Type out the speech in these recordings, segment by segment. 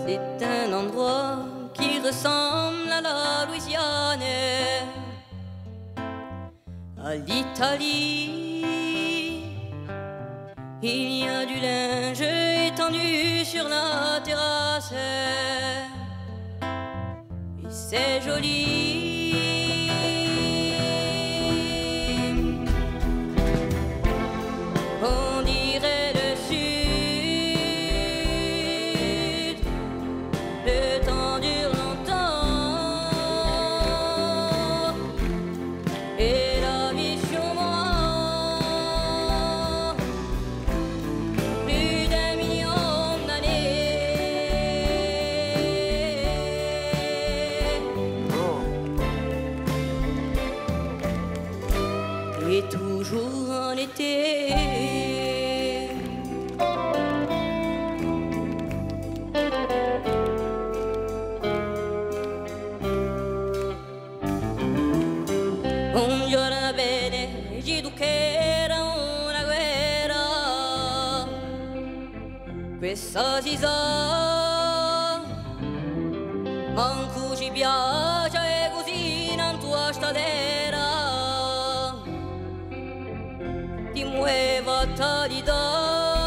C'est un endroit qui ressemble à la Louisiane, à l'Italie. Il y a du linge étendu sur la terrasse, et c'est joli. On dirait le sud, le temps dure longtemps, et la vie sur moi, plus d'un million d'années. Et toujours en été. Un giorno bene, dico che era una guerra, questa si sa, manco ci piace e così in tua stadera, ti muova talidà.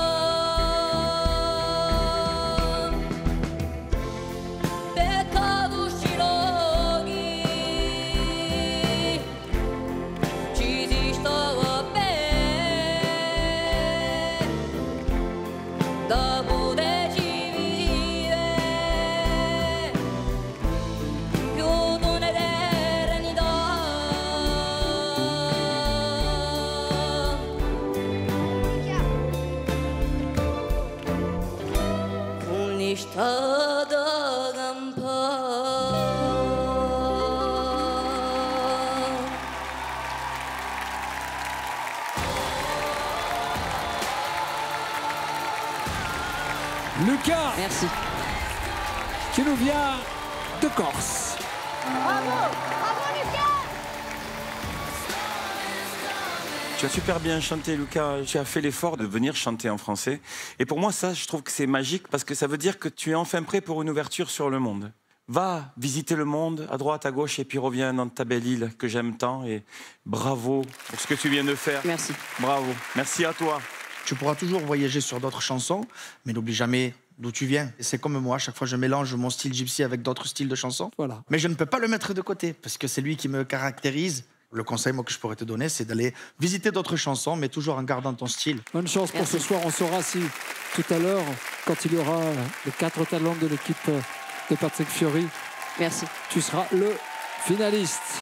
Strada Lucas, Merci. qui nous vient de Corse. Bravo, Lucas. Tu as super bien chanté, Lucas. Tu as fait l'effort de venir chanter en français. Et pour moi, ça, je trouve que c'est magique parce que ça veut dire que tu es enfin prêt pour une ouverture sur le monde. Va visiter le monde, à droite, à gauche, et puis reviens dans ta belle île que j'aime tant. Et bravo pour ce que tu viens de faire. Merci. Bravo. Merci à toi. Tu pourras toujours voyager sur d'autres chansons, mais n'oublie jamais d'où tu viens. Et c'est comme moi, à chaque fois je mélange mon style gypsy avec d'autres styles de chansons. Voilà. Mais je ne peux pas le mettre de côté, parce que c'est lui qui me caractérise. Le conseil moi, que je pourrais te donner, c'est d'aller visiter d'autres chansons, mais toujours en gardant ton style. Bonne chance pour Merci. ce soir. On saura si tout à l'heure, quand il y aura les 4 talents de l'équipe de Patrick Fiori, Merci. tu seras le finaliste.